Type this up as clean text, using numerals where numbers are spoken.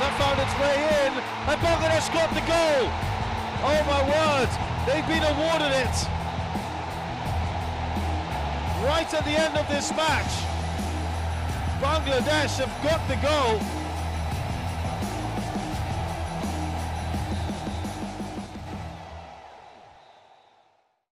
That found its way in, and Bangladesh got the goal. Oh my word, they've been awarded it. Right at the end of this match, Bangladesh have got the goal.